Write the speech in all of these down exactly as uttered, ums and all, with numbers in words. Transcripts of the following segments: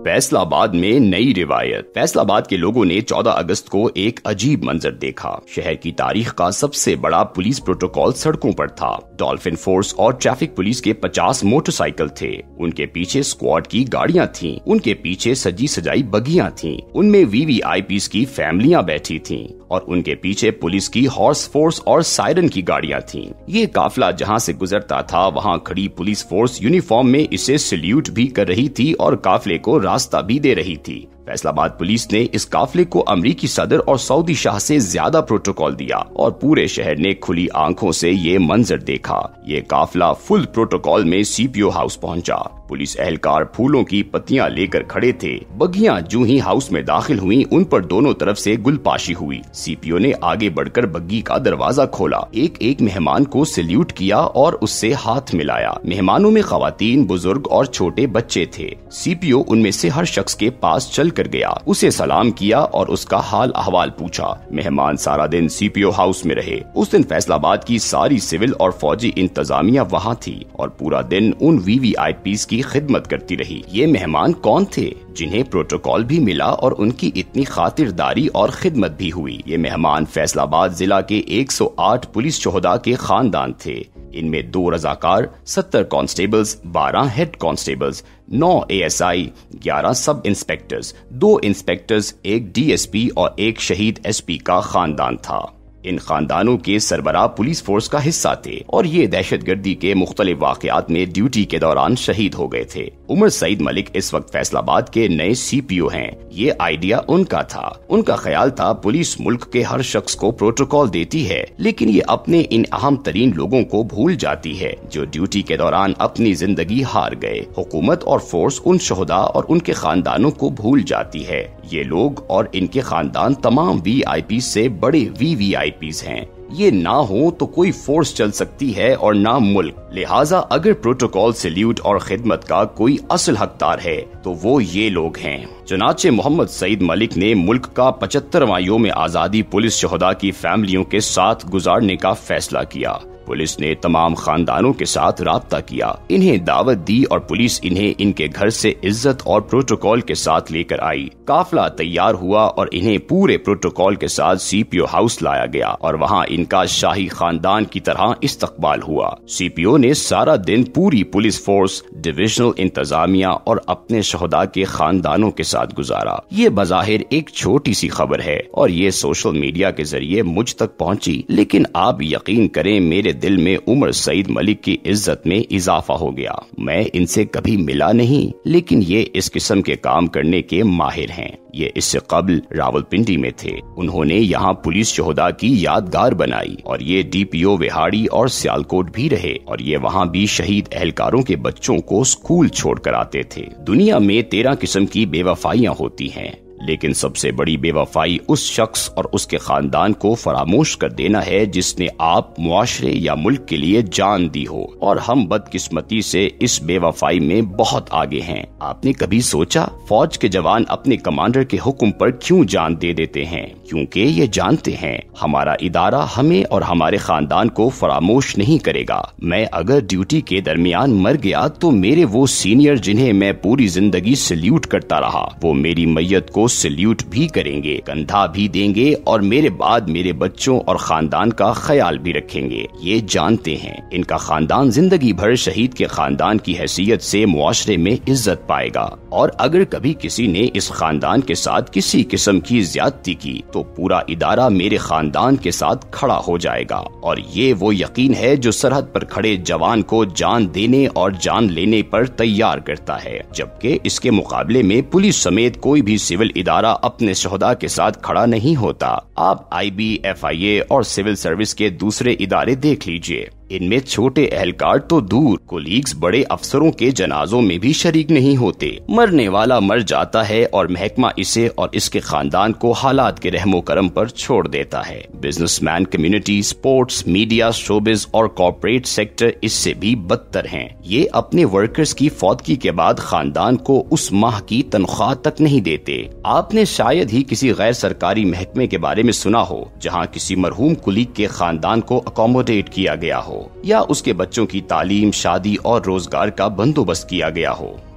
फैसला आबाद में नई रिवायत। फैसला आबाद के लोगों ने चौदह अगस्त को एक अजीब मंजर देखा। शहर की तारीख का सबसे बड़ा पुलिस प्रोटोकॉल सड़कों पर था। डॉल्फिन फोर्स और ट्रैफिक पुलिस के पचास मोटरसाइकिल थे। उनके पीछे स्क्वाड की गाड़ियां थीं। उनके पीछे सजी सजाई बगियां थीं। उनमें वीवीआईपीज़ की फैमिलियां बैठी थीं और उनके पीछे पुलिस की हॉर्स फोर्स और सायरन की गाड़ियां थीं। ये काफिला जहां से गुजरता था वहां खड़ी पुलिस फोर्स यूनिफॉर्म में इसे सल्यूट भी कर रही थी और काफिले को रास्ता भी दे रही थी। फैसलाबाद पुलिस ने इस काफिले को अमरीकी सदर और सऊदी शाह से ज्यादा प्रोटोकॉल दिया और पूरे शहर ने खुली आंखों से ये मंजर देखा। ये काफिला फुल प्रोटोकॉल में सीपीओ हाउस पहुंचा। पुलिस एहलकार फूलों की पत्तियां लेकर खड़े थे। बगियां जूं ही हाउस में दाखिल हुई, उन पर दोनों तरफ से गुलपाशी हुई। सीपीओ ने आगे बढ़कर बग्गी का दरवाजा खोला, एक एक मेहमान को सल्यूट किया और उससे हाथ मिलाया। मेहमानों में खवातीन, बुजुर्ग और छोटे बच्चे थे। सीपीओ उनमें से हर शख्स के पास चल कर गया, उसे सलाम किया और उसका हाल अहवाल पूछा। मेहमान सारा दिन सीपीओ हाउस में रहे। उस दिन फैसलाबाद की सारी सिविल और फौजी इंतजामिया वहाँ थी और पूरा दिन उन वीवीआईपीज़ की खिदमत करती रही। ये मेहमान कौन थे जिन्हें प्रोटोकॉल भी मिला और उनकी इतनी खातिरदारी और खिदमत भी हुई? ये मेहमान फैसलाबाद जिला के एक सौ आठ पुलिस शोहदा के खानदान थे। इनमें दो रजाकार, सत्तर कांस्टेबल्स, बारह हेड कांस्टेबल्स, नौ एएसआई, ग्यारह सब इंस्पेक्टर्स, दो इंस्पेक्टर्स, एक डीएसपी और एक शहीद एसपी का खानदान था। इन खानदानों के सरबराह पुलिस फोर्स का हिस्सा थे और ये दहशतगर्दी के मुख्तलिफ वाकयात में ड्यूटी के दौरान शहीद हो गए थे। उमर सईद मलिक इस वक्त फैसलाबाद के नए सीपीओ हैं। ये आइडिया उनका था। उनका ख्याल था पुलिस मुल्क के हर शख्स को प्रोटोकॉल देती है, लेकिन ये अपने इन अहम तरीन लोगों को भूल जाती है जो ड्यूटी के दौरान अपनी जिंदगी हार गए। हुकूमत और फोर्स उन शोहदा और उनके खानदानों को भूल जाती है। ये लोग और इनके खानदान तमाम वीआईपी से बड़े वीवीआईपीज़ हैं। ये ना हो तो कोई फोर्स चल सकती है और ना मुल्क। लिहाजा अगर प्रोटोकॉल सल्यूट और खिदमत का कोई असल हकदार है तो वो ये लोग हैं। चुनाचे मोहम्मद सईद मलिक ने मुल्क का पचहत्तरवां यौम आजादी पुलिस शोहदा की फैमिलियों के साथ गुजारने का फैसला किया। पुलिस ने तमाम खानदानों के साथ राब्ता किया, इन्हें दावत दी और पुलिस इन्हें इनके घर से इज्जत और प्रोटोकॉल के साथ लेकर आई। काफिला तैयार हुआ और इन्हें पूरे प्रोटोकॉल के साथ सीपीओ हाउस लाया गया और वहां इनका शाही खानदान की तरह इस्तकबाल हुआ। सीपीओ ने सारा दिन पूरी पुलिस फोर्स, डिविजनल इंतजामिया और अपने शोहदा के खानदानों के साथ गुजारा। ये बज़ाहिर एक छोटी सी खबर है और ये सोशल मीडिया के जरिए मुझ तक पहुंची, लेकिन आप यकीन करें मेरे दिल में उमर सईद मलिक की इज्जत में इजाफा हो गया। मैं इनसे कभी मिला नहीं, लेकिन ये इस किस्म के काम करने के माहिर हैं। ये इससे कबल रावलपिंडी में थे। उन्होंने यहाँ पुलिस शोहदा की यादगार बनाई और ये डीपीओ विहाड़ी और सियालकोट भी रहे और ये वहाँ भी शहीद एहलकारों के बच्चों को स्कूल छोड़ कर आते थे। दुनिया में तेरह किस्म की बेवफाइयाँ होती हैं, लेकिन सबसे बड़ी बेवफाई उस शख्स और उसके खानदान को फरामोश कर देना है जिसने आप, मुआशरे या मुल्क के लिए जान दी हो। और हम बदकिस्मती से इस बेवफाई में बहुत आगे हैं। आपने कभी सोचा फौज के जवान अपने कमांडर के हुक्म पर क्यों जान दे देते हैं? क्योंकि ये जानते हैं हमारा इदारा हमें और हमारे खानदान को फरामोश नहीं करेगा। मैं अगर ड्यूटी के दरमियान मर गया तो मेरे वो सीनियर जिन्हें मैं पूरी जिंदगी सल्यूट करता रहा, वो मेरी मैयत को सल्यूट भी करेंगे, कंधा भी देंगे और मेरे बाद मेरे बच्चों और खानदान का ख्याल भी रखेंगे। ये जानते हैं इनका खानदान जिंदगी भर शहीद के खानदान की हैसियत से मुआशरे में इज्जत पाएगा और अगर कभी किसी ने इस खानदान के साथ किसी किस्म की ज्यादती की तो पूरा इदारा मेरे खानदान के साथ खड़ा हो जाएगा। और ये वो यकीन है जो सरहद पर खड़े जवान को जान देने और जान लेने पर तैयार करता है, जबकि इसके मुकाबले में पुलिस समेत कोई भी सिविल इदारा अपने शोहदा के साथ खड़ा नहीं होता। आप आईबी, एफआईए और सिविल सर्विस के दूसरे इदारे देख लीजिए, इनमें छोटे एहलकार तो दूर, कोलीग्स बड़े अफसरों के जनाजों में भी शरीक नहीं होते। मरने वाला मर जाता है और महकमा इसे और इसके खानदान को हालात के रहमो करम पर छोड़ देता है। Businessman community, sports, media, showbiz और कॉर्पोरेट सेक्टर इससे भी बदतर हैं। ये अपने वर्कर्स की फौतगी के बाद खानदान को उस माह की तनख्वाह तक नहीं देते। आपने शायद ही किसी गैर सरकारी महकमे के बारे में सुना हो जहाँ किसी मरहूम कुलीग के खानदान को अकोमोडेट किया गया हो या उसके बच्चों की तालीम, शादी और रोजगार का बंदोबस्त किया गया हो।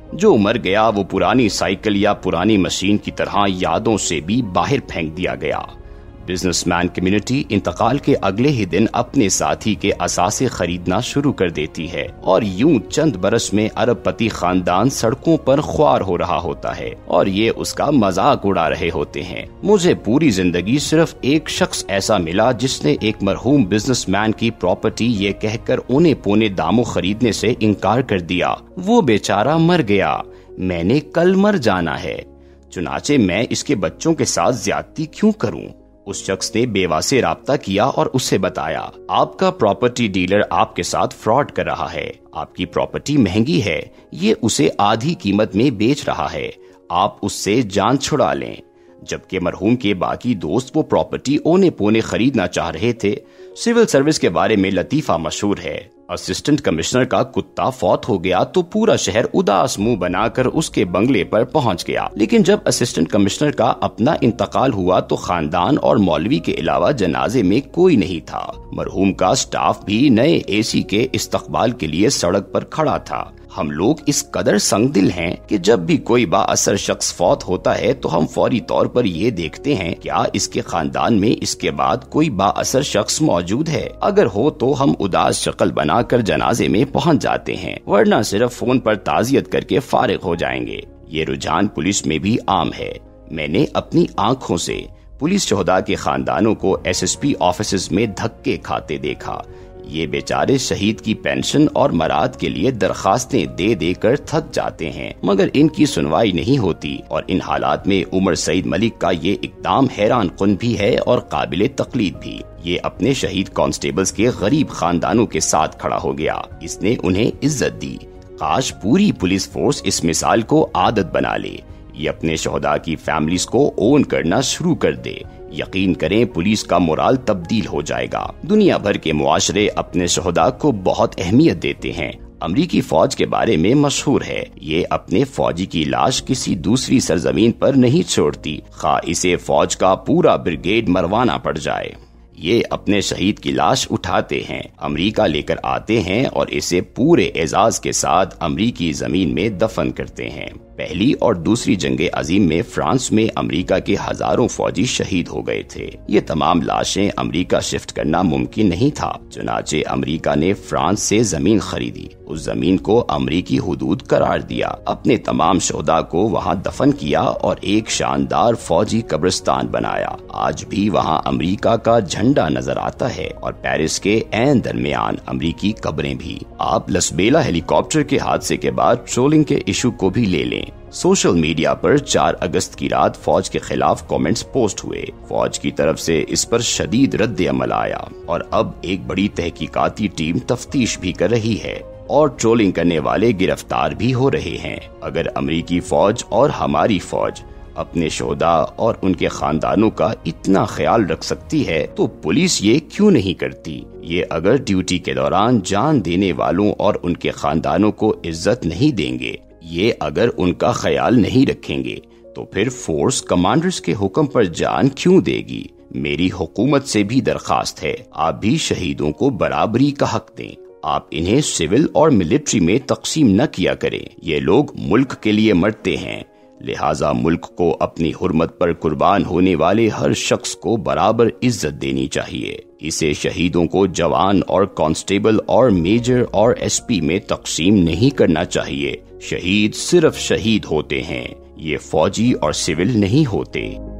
جو مر گیا وہ پرانی سائیکل یا پرانی مشین کی طرح یادوں سے بھی باہر پھینک دیا گیا۔ بزنس مین کمیونٹی انتقال کے اگلے ہی دن اپنے ساتھی کے اثاثے خریدنا شروع کر دیتی ہے، اور یوں چند برس میں ارب پتی خاندان سڑکوں پر خوار ہو رہا ہوتا ہے اور یہ اس کا مذاق اڑا رہے ہوتے ہیں۔ مجھے پوری زندگی صرف ایک شخص ایسا ملا جس نے ایک مرحوم بزنس مین کی پراپرٹی یہ کہہ کر اونے پونے داموں خریدنے سے انکار کر دیا۔ وہ بیچارہ مر گیا، میں نے کل مر جانا ہے، چنانچہ میں اس کے بچوں کے ساتھ زیادتی کیوں کروں؟ اس شخص نے بیوہ سے رابطہ کیا اور اسے بتایا، آپ کا پراپرٹی ڈیلر آپ کے ساتھ فراڈ کر رہا ہے، آپ کی پراپرٹی مہنگی ہے، یہ اسے آدھی قیمت میں بیچ رہا ہے، آپ اس سے جان چھڑا لیں۔ جبکہ مرحوم کے باقی دوست وہ پراپرٹی اونے پونے خریدنا چاہ رہے تھے۔ سول سروس کے بارے میں لطیفہ مشہور ہے، اسسٹنٹ کمشنر کا کتا فوت ہو گیا تو پورا شہر اداس منہ بنا کر اس کے بنگلے پر پہنچ گیا، لیکن جب اسسٹنٹ کمشنر کا اپنا انتقال ہوا تو خاندان اور مولوی کے علاوہ جنازے میں کوئی نہیں تھا۔ مرحوم کا سٹاف بھی نئے اے سی کے استقبال کے لیے سڑک پر کھڑا تھا۔ ہم لوگ اس قدر سنگ دل ہیں کہ جب بھی کوئی با اثر شخص فوت ہوتا ہے تو ہم فوری طور پر یہ دیکھتے ہیں کیا اس کے خاندان میں اس کے بعد کوئی با اثر شخص موجود ہے، اگر ہو تو ہم اداس شکل بنا کر جنازے میں پہنچ جاتے ہیں، ورنہ صرف فون پر تعزیت کر کے فارغ ہو جائیں گے۔ یہ رجحان پولیس میں بھی عام ہے۔ میں نے اپنی آنکھوں سے پولیس شہداء کے خاندانوں کو ایس ایس پی آفیسز میں دھکے کھاتے دیکھا۔ یہ بیچارے شہید کی پینشن اور مراد کے لیے درخواستیں دے دے کر تھک جاتے ہیں، مگر ان کی سنوائی نہیں ہوتی، اور ان حالات میں عمر سعید ملک کا یہ اقدام حیران کن بھی ہے اور قابل تقلید بھی۔ یہ اپنے شہید کانسٹیبلز کے غریب خاندانوں کے ساتھ کھڑا ہو گیا، اس نے انہیں عزت دی۔ کاش پوری پولیس فورس اس مثال کو عادت بنا لے، یہ اپنے شہداء کی فیملیز کو اون کرنا شروع کر دے۔ یقین کریں پولیس کا مورال تبدیل ہو جائے گا۔ دنیا بھر کے معاشرے اپنے شہداء کو بہت اہمیت دیتے ہیں۔ امریکی فوج کے بارے میں مشہور ہے، یہ اپنے فوجی کی لاش کسی دوسری سرزمین پر نہیں چھوڑتی، خواہ اسے فوج کا پورا بریگیڈ مروانا پڑ جائے۔ یہ اپنے شہید کی لاش اٹھاتے ہیں، امریکہ لے کر آتے ہیں اور اسے پورے اعزاز کے ساتھ امریکی زمین میں دفن کرتے ہیں۔ پہلی اور دوسری جنگ عظیم میں فرانس میں امریکہ کے ہزاروں فوجی شہید ہو گئے تھے۔ یہ تمام لاشیں امریکہ شفٹ کرنا ممکن نہیں تھا، چنانچہ امریکہ نے فرانس سے زمین خریدی، اس زمین کو امریکی حدود قرار دیا، اپنے تمام شہداء کو وہاں دفن کیا اور ایک شاندار فوجی قبرستان بنایا۔ آج بھی وہاں امریکہ کا جھنڈا نظر آتا ہے اور پیرس کے عین درمیان امریکی قبریں بھی۔ آپ لسبیلا ہیلی کاپٹر کے حادثے کے بعد ٹرولنگ کے ایشو کو بھی لے لیں۔ سوشل میڈیا پر چار اگست کی رات فوج کے خلاف کامنٹس پوسٹ ہوئے، فوج کی طرف سے اس پر شدید رد عمل آیا، اور اب ایک بڑی تحقیقاتی ٹیم تفتیش بھی کر رہی ہے اور ٹرولنگ کرنے والے گرفتار بھی ہو رہے ہیں۔ اگر امریکی فوج اور ہماری فوج اپنے شہداء اور ان کے خاندانوں کا اتنا خیال رکھ سکتی ہے تو پولیس یہ کیوں نہیں کرتی؟ یہ اگر ڈیوٹی کے دوران جان دینے والوں اور ان کے خاندانوں کو عزت نہیں دیں گے، یہ اگر ان کا خیال نہیں رکھیں گے، تو پھر فورس کمانڈرز کے حکم پر جان کیوں دے گی؟ میری حکومت سے بھی درخواست ہے، آپ بھی شہیدوں کو برابری کا حق دیں، آپ انہیں سول اور ملٹری میں تقسیم نہ کیا کریں۔ یہ لوگ ملک کے لیے مرتے ہیں، لہٰذا ملک کو اپنی حرمت پر قربان ہونے والے ہر شخص کو برابر عزت دینی چاہیے۔ اسے شہیدوں کو جوان اور کانسٹیبل اور میجر اور ایس پی میں تقسیم نہیں کرنا چاہیے۔ شہید صرف شہید ہوتے ہیں، یہ فوجی اور سول نہیں ہوتے۔